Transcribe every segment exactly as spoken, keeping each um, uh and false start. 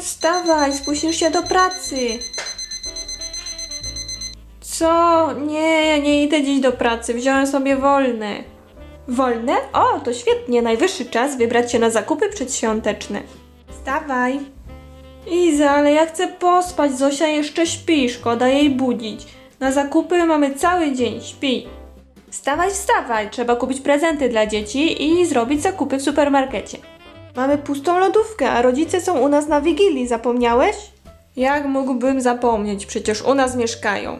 wstawaj, spóźnisz się do pracy. Co? Nie, ja nie idę dziś do pracy, wziąłem sobie wolne. Wolne? O, to świetnie, najwyższy czas wybrać się na zakupy przedświąteczne. Wstawaj. Iza, ale ja chcę pospać, Zosia jeszcze śpi, szkoda jej budzić. Na zakupy mamy cały dzień, śpi. Wstawaj, wstawaj, trzeba kupić prezenty dla dzieci i zrobić zakupy w supermarkecie. Mamy pustą lodówkę, a rodzice są u nas na Wigilii, zapomniałeś? Jak mógłbym zapomnieć, przecież u nas mieszkają.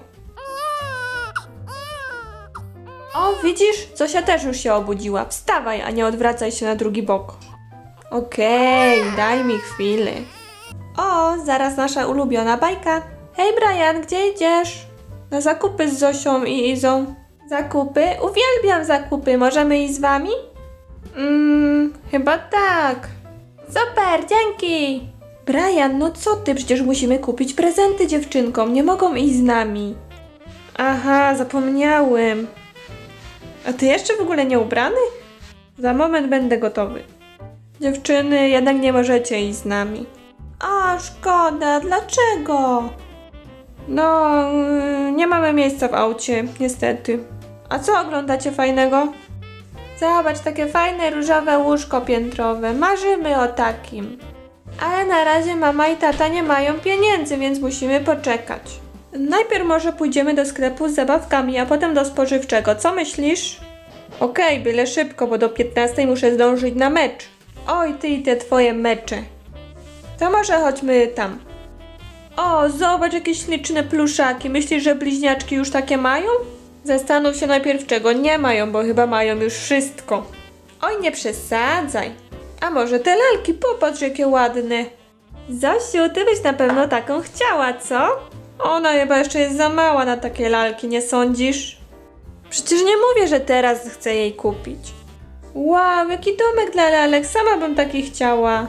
O, widzisz? Zosia też już się obudziła. Wstawaj, a nie odwracaj się na drugi bok. Okej, okay, daj mi chwilę. O, zaraz nasza ulubiona bajka. Hej Brian, gdzie idziesz? Na zakupy z Zosią i Izą. Zakupy? Uwielbiam zakupy. Możemy iść z wami? Mmm, chyba tak. Super, dzięki. Brian, no co ty? Przecież musimy kupić prezenty dziewczynkom. Nie mogą iść z nami. Aha, zapomniałem. A ty jeszcze w ogóle nie ubrany? Za moment będę gotowy. Dziewczyny, jednak nie możecie iść z nami. A, szkoda, dlaczego? No, nie mamy miejsca w aucie, niestety. A co oglądacie fajnego? Zobacz, takie fajne różowe łóżko piętrowe. Marzymy o takim. Ale na razie mama i tata nie mają pieniędzy, więc musimy poczekać. Najpierw może pójdziemy do sklepu z zabawkami, a potem do spożywczego. Co myślisz? Okej, okay, byle szybko, bo do piętnastej muszę zdążyć na mecz. Oj, ty i te twoje mecze. To może chodźmy tam. O, zobacz, jakie śliczne pluszaki. Myślisz, że bliźniaczki już takie mają? Zastanów się najpierw, czego nie mają, bo chyba mają już wszystko. Oj, nie przesadzaj. A może te lalki? Popatrz, jakie ładne. Zosiu, ty byś na pewno taką chciała, co? Ona chyba jeszcze jest za mała na takie lalki, nie sądzisz? Przecież nie mówię, że teraz chcę jej kupić. Wow, jaki domek dla lalek, sama bym taki chciała.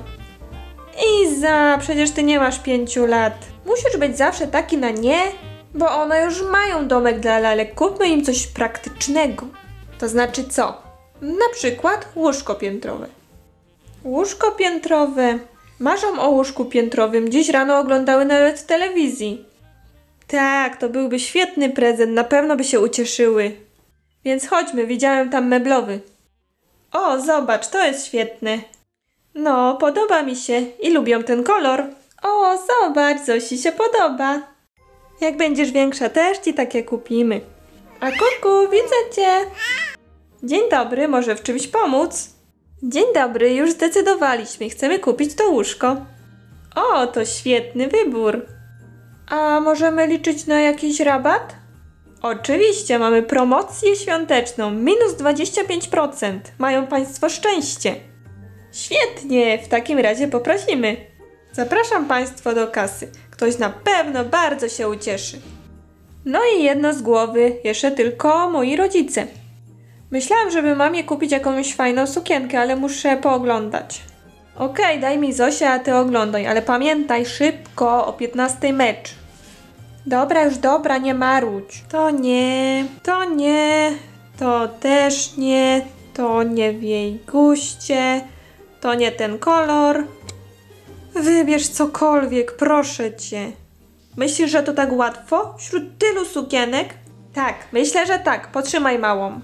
Iza, przecież ty nie masz pięciu lat. Musisz być zawsze taki na nie, bo one już mają domek dla lalek. Kupmy im coś praktycznego. To znaczy co? Na przykład łóżko piętrowe. Łóżko piętrowe. Marzą o łóżku piętrowym. Dziś rano oglądały nawet w telewizji. Tak, to byłby świetny prezent. Na pewno by się ucieszyły. Więc chodźmy, widziałem tam meblowy. O, zobacz, to jest świetne. No, podoba mi się i lubią ten kolor. O, zobacz, Zosi się podoba. Jak będziesz większa, też ci takie kupimy. A kuku, widzę cię. Dzień dobry, może w czymś pomóc? Dzień dobry, już zdecydowaliśmy, chcemy kupić to łóżko. O, to świetny wybór. A możemy liczyć na jakiś rabat? Oczywiście, mamy promocję świąteczną, minus dwadzieścia pięć procent. Mają Państwo szczęście. Świetnie, w takim razie poprosimy. Zapraszam Państwa do kasy. Ktoś na pewno bardzo się ucieszy. No i jedno z głowy, jeszcze tylko moi rodzice. Myślałam, żeby mamie kupić jakąś fajną sukienkę, ale muszę pooglądać. Okej, okay, daj mi Zosia, a ty oglądaj, ale pamiętaj szybko o piętnastej mecz. Dobra, już dobra, nie marudź. To nie, to nie, to też nie, to nie w jej guście, to nie ten kolor. Wybierz cokolwiek, proszę cię. Myślisz, że to tak łatwo? Wśród tylu sukienek? Tak, myślę, że tak. Potrzymaj małą.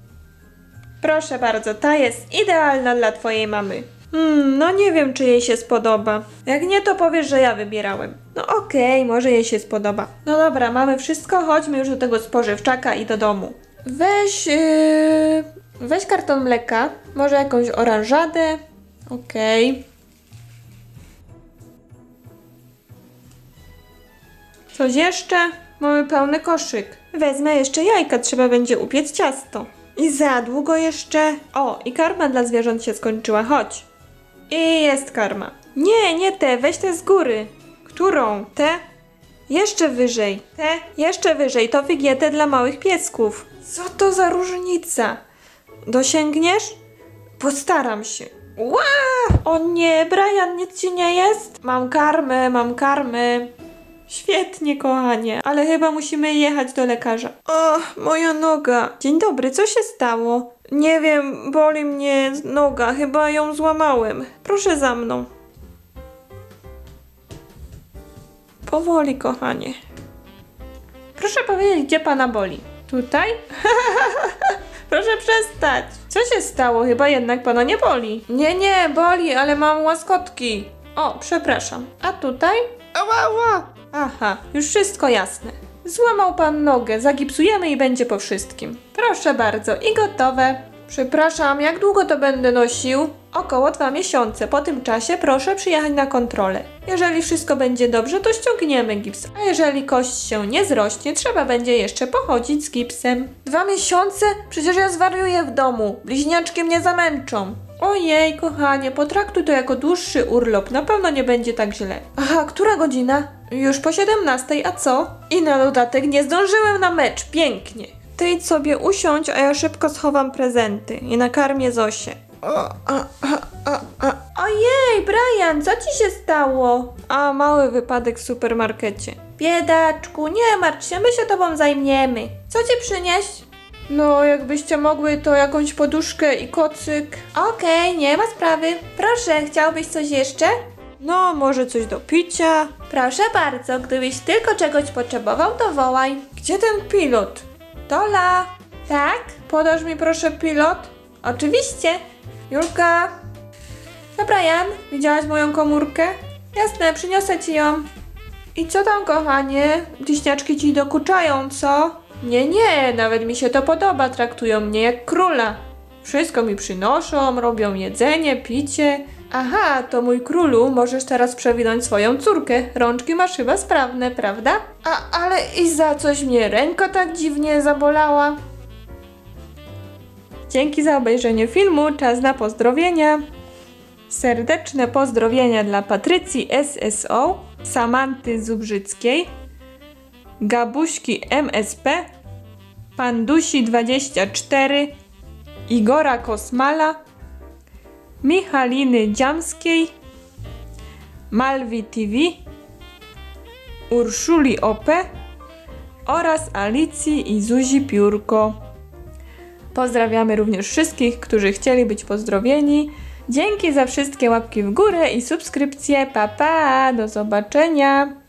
Proszę bardzo, ta jest idealna dla twojej mamy. Hmm, no nie wiem, czy jej się spodoba. Jak nie, to powiesz, że ja wybierałem. No okej, okay, może jej się spodoba. No dobra, mamy wszystko, chodźmy już do tego spożywczaka i do domu. Weź, yy, weź karton mleka, może jakąś oranżadę. Okej. Okay. Coś jeszcze? Mamy pełny koszyk. Wezmę jeszcze jajka, trzeba będzie upiec ciasto. I za długo jeszcze... O, i karma dla zwierząt się skończyła, chodź. I jest karma. Nie, nie te, weź te z góry. Którą? Te? Jeszcze wyżej. Te? Jeszcze wyżej, to wygięte dla małych piesków. Co to za różnica? Dosięgniesz? Postaram się. Ła! O nie, Brian, nic ci nie jest? Mam karmę, mam karmę. Świetnie, kochanie, ale chyba musimy jechać do lekarza. O, moja noga. Dzień dobry, co się stało? Nie wiem, boli mnie noga, chyba ją złamałem. Proszę za mną. Powoli, kochanie. Proszę powiedzieć, gdzie pana boli? Tutaj? Proszę przestać. Co się stało? Chyba jednak pana nie boli. Nie, nie, boli, ale mam łaskotki. O, przepraszam. A tutaj? Ała, ała. Aha, już wszystko jasne. Złamał pan nogę, zagipsujemy i będzie po wszystkim. Proszę bardzo, i gotowe. Przepraszam, jak długo to będę nosił? Około dwa miesiące. Po tym czasie proszę przyjechać na kontrolę. Jeżeli wszystko będzie dobrze, to ściągniemy gips. A jeżeli kość się nie zrośnie, trzeba będzie jeszcze pochodzić z gipsem. Dwa miesiące? Przecież ja zwariuję w domu. Bliźniaczki mnie zamęczą. Ojej, kochanie, potraktuj to jako dłuższy urlop. Na pewno nie będzie tak źle. Aha, która godzina? Już po siedemnastej, a co? I na dodatek nie zdążyłem na mecz. Pięknie. Ty idź sobie usiądź, a ja szybko schowam prezenty i nakarmię Zosię. O, a, a, a, a. Ojej, Brian, co ci się stało? A, mały wypadek w supermarkecie. Biedaczku, nie martw się, my się tobą zajmiemy. Co ci przynieść? No, jakbyście mogły, to jakąś poduszkę i kocyk. Okej, okay, nie ma sprawy. Proszę, chciałbyś coś jeszcze? No, może coś do picia. Proszę bardzo, gdybyś tylko czegoś potrzebował, to wołaj. Gdzie ten pilot? Tola! Tak? Podasz mi proszę pilot? Oczywiście. Julka! To Brian, widziałaś moją komórkę? Jasne, przyniosę ci ją. I co tam, kochanie? Bliźniaczki ci dokuczają, co? Nie, nie, nawet mi się to podoba, traktują mnie jak króla. Wszystko mi przynoszą, robią jedzenie, picie. Aha, to mój królu, możesz teraz przewinąć swoją córkę. Rączki masz chyba sprawne, prawda? A, ale i za coś mnie ręka tak dziwnie zabolała. Dzięki za obejrzenie filmu, czas na pozdrowienia. Serdeczne pozdrowienia dla Patrycji S S O, Samanty Zubrzyckiej, Gabuśki M S P, Pandusi dwadzieścia cztery, Igora Kosmala, Michaliny Dziamskiej, Malwi T V, Urszuli O P oraz Alicji i Zuzi Piórko. Pozdrawiamy również wszystkich, którzy chcieli być pozdrowieni. Dzięki za wszystkie łapki w górę i subskrypcje. Pa, pa! Do zobaczenia!